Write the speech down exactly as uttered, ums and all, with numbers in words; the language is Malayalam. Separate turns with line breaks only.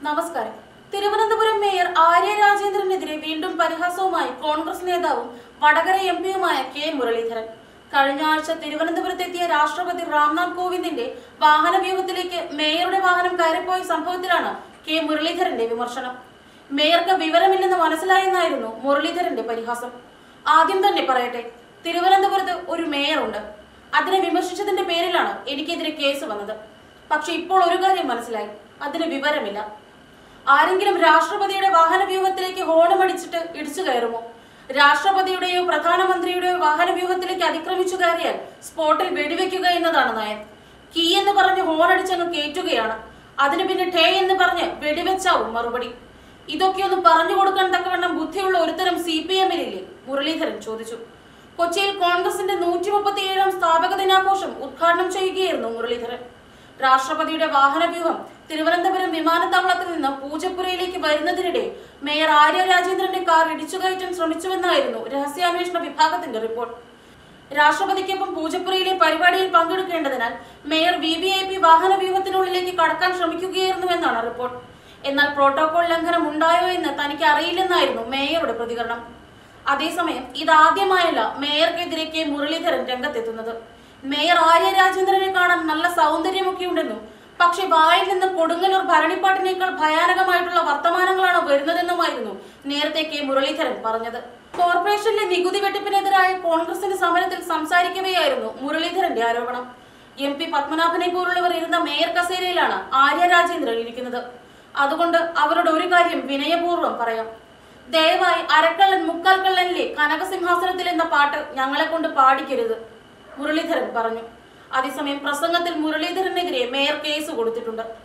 നമസ്കാരം. തിരുവനന്തപുരം മേയർ ആര്യ രാജേന്ദ്രനെതിരെ വീണ്ടും പരിഹാസവുമായി കോൺഗ്രസ് നേതാവും വടകര എം പിയുമായ കെ മുരളീധരൻ. കഴിഞ്ഞ ആഴ്ച തിരുവനന്തപുരത്തെത്തിയ രാഷ്ട്രപതി രാംനാഥ് കോവിന്ദിന്റെ വാഹനവ്യൂഹത്തിലേക്ക് മേയറുടെ വാഹനം കയറിപ്പോയ സംഭവത്തിലാണ് കെ മുരളീധരന്റെ വിമർശനം. മേയർക്ക് വിവരമില്ലെന്ന് മനസ്സിലായെന്നായിരുന്നു മുരളീധരന്റെ പരിഹാസം. ആദ്യം തന്നെ പറയട്ടെ, തിരുവനന്തപുരത്ത് ഒരു മേയറുണ്ട്. അതിനെ വിമർശിച്ചതിന്റെ പേരിലാണ് എനിക്കെതിരെ കേസ് വന്നത്. പക്ഷെ ഇപ്പോൾ ഒരു കാര്യം മനസ്സിലായി, അതിന് വിവരമില്ല. ആരെങ്കിലും രാഷ്ട്രപതിയുടെ വാഹനവ്യൂഹത്തിലേക്ക് ഹോണമടിച്ചിട്ട് ഇടിച്ചു കയറുമോ? രാഷ്ട്രപതിയുടെയോ പ്രധാനമന്ത്രിയുടെയോ വാഹനവ്യൂഹത്തിലേക്ക് അതിക്രമിച്ചു കയറിയാൽ സ്പോട്ടിൽ വെടിവെക്കുക എന്നതാണ് നയം. കീ എന്ന് പറഞ്ഞ് ഹോണടിച്ചങ്ങ് കയറ്റുകയാണ്. അതിന് പിന്നെ ടേ എന്ന് പറഞ്ഞ് വെടിവെച്ചാവും മറുപടി. ഇതൊക്കെ ഒന്ന് പറഞ്ഞു കൊടുക്കാൻ തക്കവണ്ണം ബുദ്ധിയുള്ള ഒരുതരം സി പി എമ്മിലില്ലേ? മുരളീധരൻ ചോദിച്ചു. കൊച്ചിയിൽ കോൺഗ്രസിന്റെ നൂറ്റി മുപ്പത്തി ഏഴാം സ്ഥാപക ദിനാഘോഷം ഉദ്ഘാടനം ചെയ്യുകയായിരുന്നു മുരളീധരൻ. രാഷ്ട്രപതിയുടെ വാഹനവ്യൂഹം തിരുവനന്തപുരം വിമാനത്താവളത്തിൽ നിന്ന് പൂജപ്പുരയിലേക്ക് വരുന്നതിനിടെ മേയർ ആര്യ രാജേന്ദ്രന്റെ കാർ ഇടിച്ചുകയറ്റാൻ ശ്രമിച്ചുവെന്നായിരുന്നു രഹസ്യാന്വേഷണ വിഭാഗത്തിന്റെ റിപ്പോർട്ട്. രാഷ്ട്രപതിക്കൊപ്പം പൂജപ്പുരയിലെ പരിപാടിയിൽ പങ്കെടുക്കേണ്ടതിനാൽ mayor V V I P വാഹനവ്യൂഹത്തിനുള്ളിലേക്ക് കടക്കാൻ ശ്രമിക്കുകയായിരുന്നുവെന്നാണ് റിപ്പോർട്ട്. എന്നാൽ പ്രോട്ടോകോൾ ലംഘനം ഉണ്ടായോ എന്ന് തനിക്ക് അറിയില്ലെന്നായിരുന്നു മേയറുടെ പ്രതികരണം. അതേസമയം ഇതാദ്യമായല്ല മേയർക്കെതിരെ കെ മുരളീധരൻ രംഗത്തെത്തുന്നത്. മേയർ ആര്യ രാജേന്ദ്രനെ കാണാൻ നല്ല സൗന്ദര്യമൊക്കെ ഉണ്ടെന്നും പക്ഷെ വായിൽ നിന്ന് കൊടുങ്ങല്ലൂർ ഭരണിപ്പാട്ടിനേക്കാൾ ഭയാനകമായിട്ടുള്ള വർത്തമാനങ്ങളാണ് വരുന്നതെന്നുമായിരുന്നു നേരത്തെ കെ മുരളീധരൻ പറഞ്ഞത്. കോർപ്പറേഷനിലെ നികുതി വെട്ടിപ്പിനെതിരായ കോൺഗ്രസിന്റെ സമരത്തിൽ സംസാരിക്കവെയായിരുന്നു മുരളീധരന്റെ ആരോപണം. എം പി പത്മനാഭനെ പോലുള്ളവർ ഇരുന്ന മേയർ കസേരയിലാണ് ആര്യ രാജേന്ദ്രൻ ഇരിക്കുന്നത്. അതുകൊണ്ട് അവരുടെ ഒരു കാര്യം വിനയപൂർവ്വം പറയാം. ദയവായി അരക്കള്ളൻ മുക്കാൽ കള്ളനിലെ കനകസിംഹാസനത്തിൽ എന്ന പാട്ട് ഞങ്ങളെ കൊണ്ട് പാടിക്കരുത്, മുരളീധരൻ പറഞ്ഞു. അതേസമയം പ്രസംഗത്തിൽ മുരളീധരനെതിരെ മേയർ കേസ് കൊടുത്തിട്ടുണ്ട്.